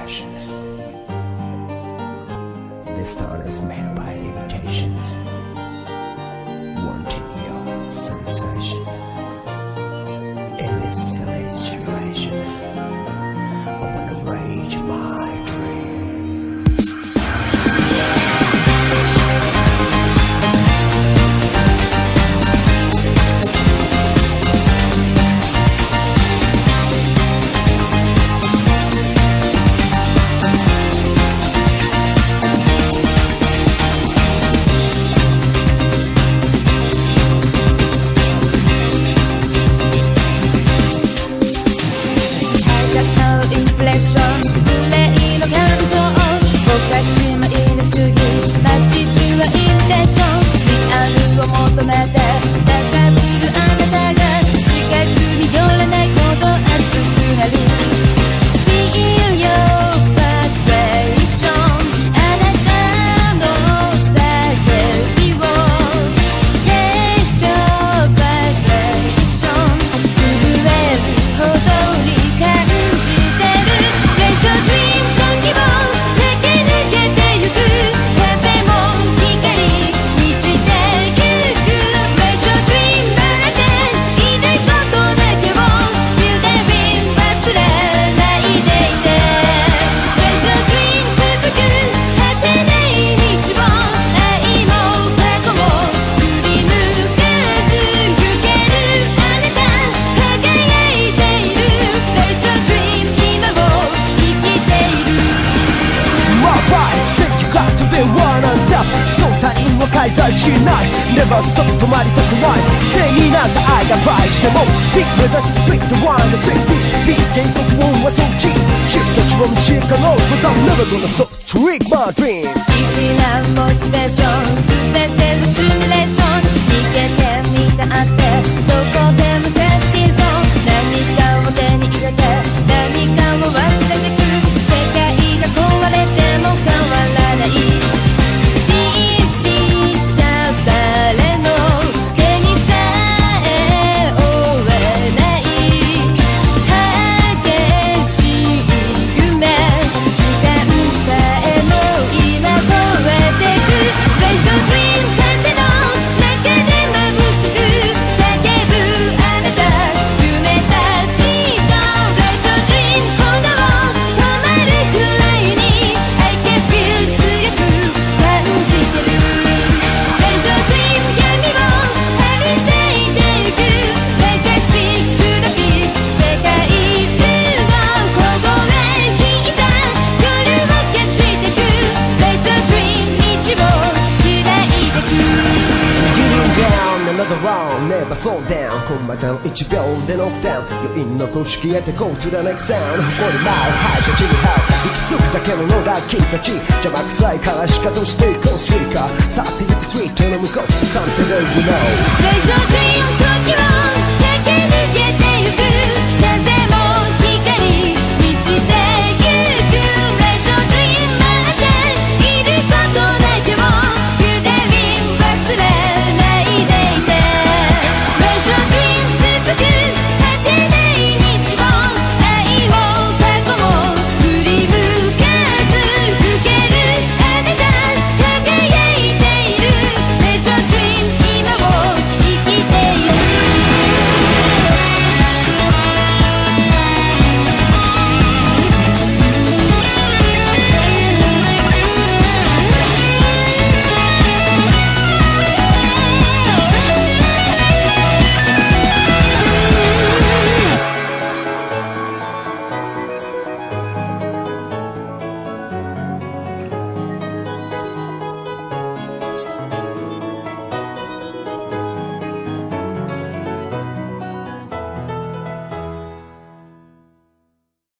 passion. This thought is made by limitation, wanting your sensation. In this silly situation, I wanna rage my dream. Never stop 止まりたくない犠牲になった愛が倍してもビッグ目指して Sweet the wine the sweet beat 原告音はそっちシフトちは道へかの Cause I'm never gonna stop Trick my dream easy なモチベーション全てのシミュレーション逃げてみたってどこでもセーフティーゾーン何かを手に入れて何かを忘れてく世界が壊れても変わらない Never slow down コンマ0 1秒でノックダウン余韻残し消えて Go to the next sound 誇り舞う敗者地に這う行き着いたけのラッキーたち邪魔くさいからしかとしていこうストリーカー去ってゆくストリートの向こう Something that you know